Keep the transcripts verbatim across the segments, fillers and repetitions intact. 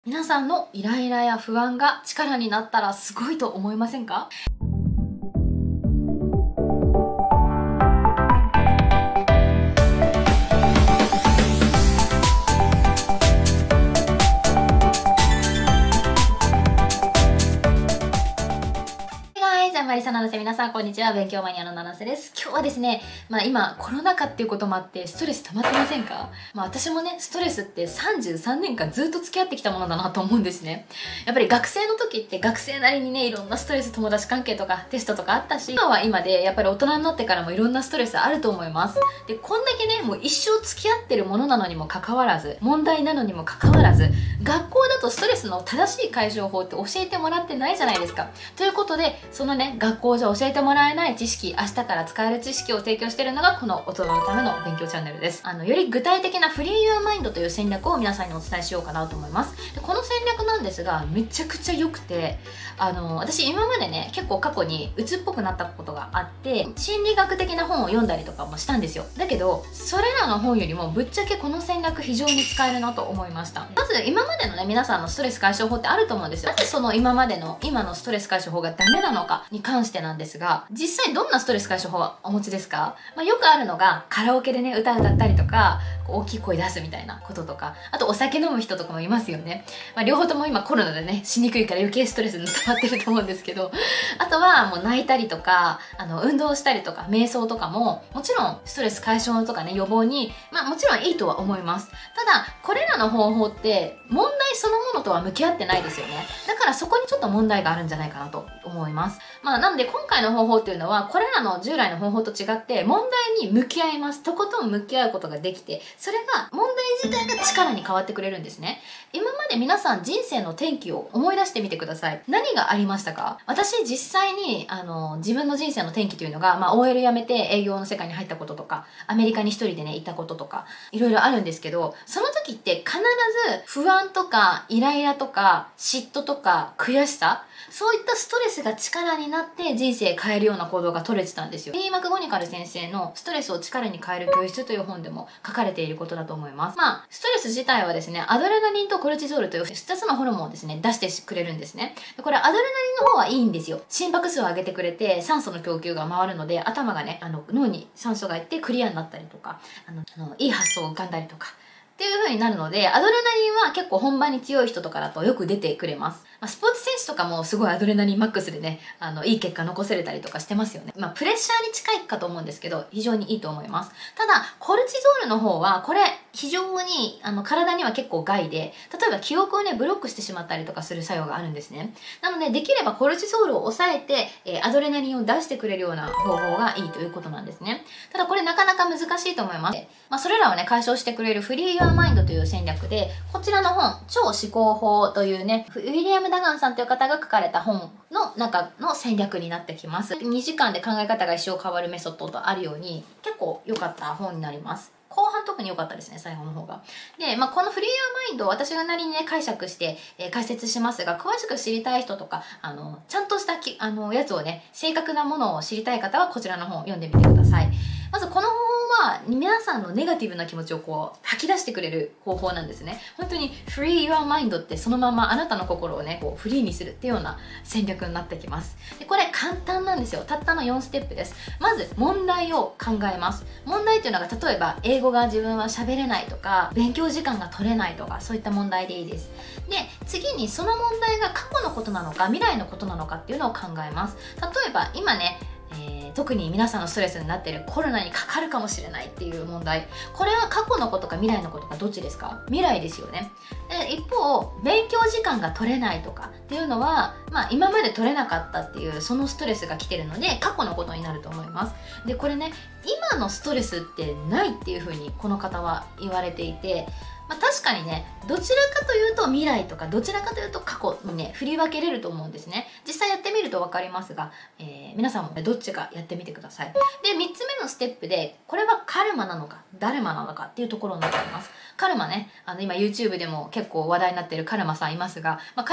皆さんのイライラや不安が力になったらすごいと思いませんか？マリサナナセ、皆さんこんにちは。勉強マニアのナナセです。今日はですね、まあ今コロナ禍っていうこともあってストレス溜まってませんか？まあ私もね、ストレスってさんじゅうさんねんかんずっと付き合ってきたものだなと思うんですね。やっぱり学生の時って学生なりにね、いろんなストレス、友達関係とかテストとかあったし、今は今でやっぱり大人になってからもいろんなストレスあると思います。で、こんだけね、もう一生付き合ってるものなのにもかかわらず、問題なのにもかかわらず、学校だとストレスの正しい解消法って教えてもらってないじゃないですか。ということで、そのね、学校じゃ教えてもらえない知識、明日から使える知識を提供しているのがこの大人のための勉強チャンネルです。あの、より具体的なフリーユアマインドという戦略を皆さんにお伝えしようかなと思います。で、この戦略なんですが、めちゃくちゃ良くて、あの、私今までね、結構過去に鬱っぽくなったことがあって、心理学的な本を読んだりとかもしたんですよ。だけど、それらの本よりもぶっちゃけこの戦略非常に使えるなと思いました。まず今までのね、皆さんのストレス解消法ってあると思うんですよ。なぜその今までの、今のストレス解消法がダメなのかに関してなんですが、実際どんなストレス解消法はお持ちですか？まあ、よくあるのがカラオケでね、歌歌ったりとか、大きい声出すみたいなこととか、あとお酒飲む人とかもいますよね。まあ、両方とも今コロナでね、しにくいから余計ストレスに溜まってると思うんですけど、あとはもう泣いたりとか、あの、運動したりとか、瞑想とかも、もちろんストレス解消とかね、予防に、まあもちろんいいとは思います。ただ、これらの方法って問題そのものとは向き合ってないですよね。だからそこにちょっと問題があるんじゃないかなと思います。まあなので今回の方法っていうのは、これらの従来の方法と違って問題に向き合います。とことん向き合うことができて、それが問題自体が力に変わってくれるんですね。今まで皆さん人生の転機を思い出してみてください。何がありましたか？私実際にあの自分の人生の転機というのが、まあ、オーエル 辞めて営業の世界に入ったこととか、アメリカに一人でね行ったこととか、いろいろあるんですけど、その時って必ず不安とかイライラとか嫉妬とか悔しさ、そういったストレスが力になって人生変えるような行動が取れてたんですよ。リー・マクゴニカル先生のストレスを力に変える教室という本でも書かれていることだと思います。まあ、ストレス自体はですね、アドレナリンとコルチゾールというふたつのホルモンをですね、出してくれるんですね。でこれアドレナリンの方はいいんですよ。心拍数を上げてくれて酸素の供給が回るので、頭がね、あの脳に酸素がいってクリアになったりとか、あの、あのいい発想を浮かんだりとか、っていう風になるので、アドレナリンは結構本番に強い人とかだとよく出てくれます。まあ、スポーツ選手とかもすごいアドレナリンマックスでね、あの、いい結果残せれたりとかしてますよね。まあ、プレッシャーに近いかと思うんですけど、非常にいいと思います。ただ、コルチゾールの方は、これ、非常に、あの、体には結構害で、例えば記憶をね、ブロックしてしまったりとかする作用があるんですね。なので、できればコルチゾールを抑えて、えー、アドレナリンを出してくれるような方法がいいということなんですね。ただ、これなかなか難しいと思います。まあ、それらをね、解消してくれるフリーユアマインドという戦略で、こちらの本、超思考法というね、ウィリアム・ダガンさんという方が書かれた本の中の戦略になってきます。にじかんで考え方が一生変わるメソッドとあるように、結構良かった本になります。後半特に良かったですね、最後の方が。で、まあ、このフリーユアマインドを私がなりにね、解釈して、えー、解説しますが、詳しく知りたい人とか、あの、ちゃんとしたき、あの、やつをね、正確なものを知りたい方は、こちらの本を読んでみてください。まず、この方法は、皆さんのネガティブな気持ちをこう、吐き出してくれる方法なんですね。本当に、フリーユアマインドってそのままあなたの心をね、こう、フリーにするっていうような戦略になってきます。で、これ簡単なんですよ。たったのよんステップです。まず、問題を考えます。問題っていうのが、例えば、英語が自分は喋れないとか、勉強時間が取れないとか、そういった問題でいいです。で、次にその問題が過去のことなのか、未来のことなのかっていうのを考えます。例えば、今ね、えー、特に皆さんのストレスになっているコロナにかかるかもしれないっていう問題、これは過去のことか未来のことかどっちですか？未来ですよね。で一方、勉強時間が取れないとかっていうのは、まあ、今まで取れなかったっていうそのストレスが来てるので過去のことになると思います。でこれね、今のストレスってないっていうふうにこの方は言われていて、まあ、確かにね、どちらかというと未来とかどちらかというと過去にね、振り分けれると思うんですね。実際やってみると分かりますが、えー、皆さんもね、どっちかやってみてください。で、みっつめのステップで、これはカルマなのか、ダルマなのかっていうところになっています。カルマね、あの今 YouTube でも結構話題になっているカルマさんいますが、まあ、彼の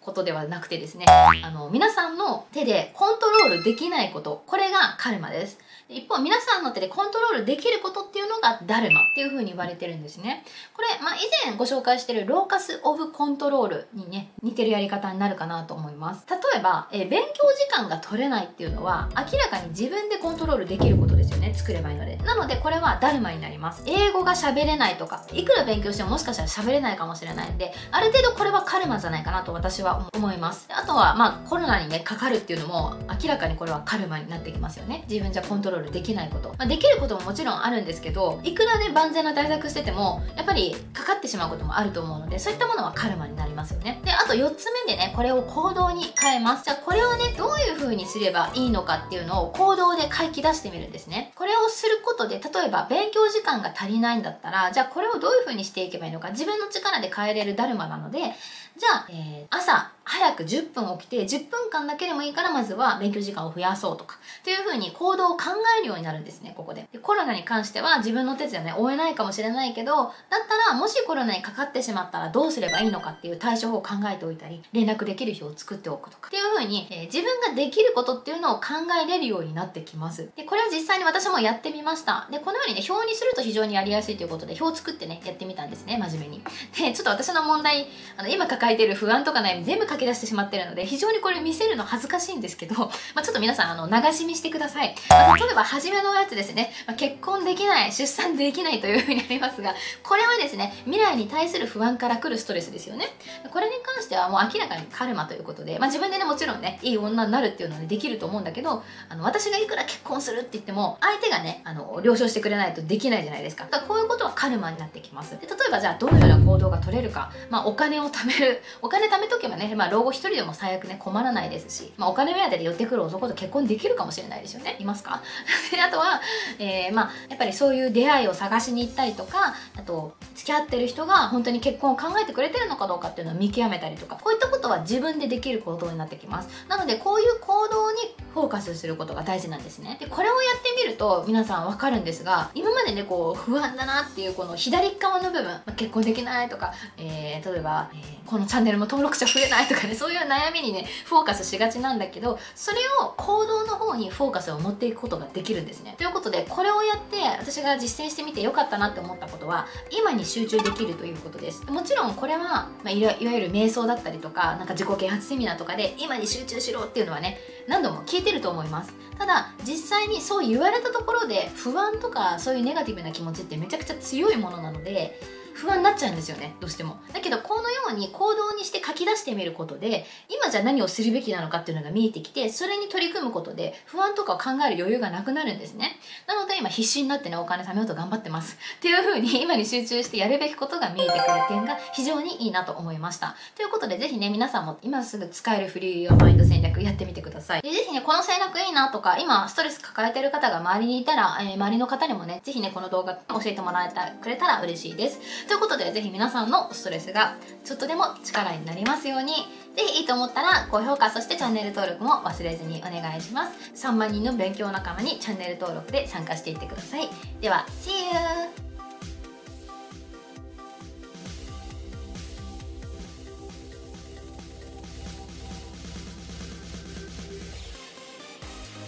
ことではなくてですね、あの皆さんの手でコントロールできないこと、これがカルマです。一方、皆さんの手でコントロールできることっていうのがダルマっていう風に言われてるんですね。これ、まあ、以前ご紹介しているローカス・オブ・コントロールにね、似てるやり方になるかなと思います。例えば、えー、勉強時間が取れないっていうのは、明らかに自分でコントロールできることですよね。作ればいいので。なので、これはダルマになります。英語が喋れないとか、いくら勉強してももしかしたら喋れないかもしれないんで、ある程度これはカルマじゃないかなと私は思います。あとは、まあ、コロナにね、かかるっていうのも、明らかにこれはカルマになってきますよね。自分じゃコントロールできないこと。まあ、できることももちろんあるんですけど、いくらね万全な対策しててもやっぱりかかってしまうこともあると思うので、そういったものはカルマになりますよね。で、あとよっつめでね、これを行動に変えます。じゃあこれをね、どういう風にすればいいのかっていうのを行動で書き出してみるんですね。これをすることで、例えば勉強時間が足りないんだったら、じゃあこれをどういう風にしていけばいいのか、自分の力で変えれるダルマなので、じゃあ、えー、朝早くじゅっぷん起きてじゅっぷんかんだけでもいいからまずは勉強時間を増やそうとかっていう風に行動を考えるようになるんですね、ここで。で、コロナに関しては自分の手ではね追えないかもしれないけど、だったらもしコロナにかかってしまったらどうすればいいのかっていう対処法を考えておいたり、連絡できる日を作っておくとかっていう風に、えー、自分ができることっていうのを考えれるようになってきます。で、これは実際に私もやってみました。で、このようにね表にすると非常にやりやすいということで表を作ってねやってみたんですね、真面目に。で、ちょっと私の問題、あの今抱えている不安とか悩み全部書き出してしまってるので、非常にこれ見せるの恥ずかしいんですけど、まあ、ちょっと皆さんあの流し見してください。まあ、例えば初めのやつですね、まあ、結婚できない、出産できないというふうになりますが、これはですね未来に対する不安から来るストレスですよね。これに関してはもう明らかにカルマということで、まあ、自分でねもちろんねいい女になるっていうのは、ね、できると思うんだけど、あの私がいくら結婚するって言っても相手がねあの了承してくれないとできないじゃないですか。だからこういうことはカルマになってきます。で、例えばじゃあどのような行動が取れるか、まあ、お金を貯める、お金貯めとけばね、まあ、老後一人でも最悪ね困らないですし、まあ、お金目当てで寄ってくる男と結婚できるかもしれないですよね。いますか？で、あとは、えー、まあやっぱりそういう出会いを探しに行ったりとか、あと付き合ってる人が本当に結婚を考えてくれてるのかどうかっていうのを見極めたりとか、こういったことは自分でできる行動になってきます。なのでこういう行動にフォーカスすることが大事なんですね。で、これをやってみると皆さんわかるんですが、今までねこう不安だなっていうこの左側の部分、まあ、結婚できないとか、えー、例えば、えー、このチャンネルも登録者増えないとかね、そういう悩みにねフォーカスしがちなんだけど、それを行動の方にフォーカスを持っていくことができるんですね。ということで、これをやって私が実践してみてよかったなって思ったことは、今に集中できるということです。もちろんこれは、まあ、いわゆる瞑想だったりとか、なんか自己啓発セミナーとかで今に集中しろっていうのはね何度も聞いてると思います。ただ実際にそう言われたところで不安とかそういうネガティブな気持ちってめちゃくちゃ強いものなので、不安になっちゃうんですよね、どうしても。だけどこのように行動にして書き出してみることで、今じゃ何をするべきなのかっていうのが見えてきて、それに取り組むことで不安とかを考える余裕がなくなるんですね。なので今必死になってねお金貯めようと頑張ってますっていう風に今に集中してやるべきことが見えてくる点が非常にいいなと思いました。ということで、ぜひね皆さんも今すぐ使えるフリーマインド戦略やってみてください。で、ぜひねこの戦略いいなとか、今ストレス抱えてる方が周りにいたら、えー、周りの方にもねぜひねこの動画教えてもらえたくれたら嬉しいです。ということで、ぜひ皆さんのストレスがちょっとでも力になりますように、ぜひいいと思ったら高評価、そしてチャンネル登録も忘れずにお願いします。さんまんにんの勉強仲間にチャンネル登録で参加していってください。では See you!